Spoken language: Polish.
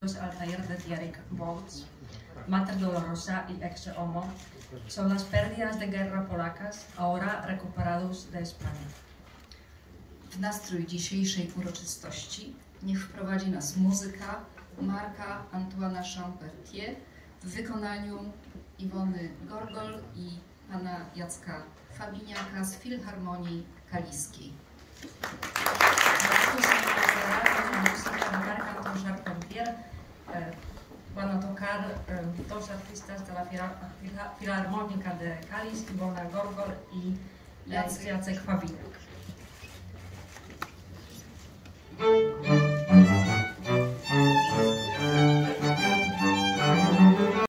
al taller de Derek Bolts, Mater Dolorosa y Ecce Homo son las pérdidas de guerra polacas, ahora recuperados de España. W nastrój dzisiejszej uroczystości niech wprowadzi nas muzyka Marka Antoana Champertier w wykonaniu Iwony Gorgol i pana Jacka Fabiniaka z Filharmonii Kaliskiej. Marc Antoine Charpentier van a tocar dos artistas de la Filarmónica de Cádiz, Iwona Gorgol y Jacek Fabiniak.